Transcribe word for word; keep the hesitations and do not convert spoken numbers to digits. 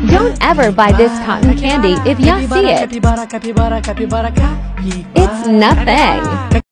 Don't ever buy this cotton candy if ya see it. It's nothing.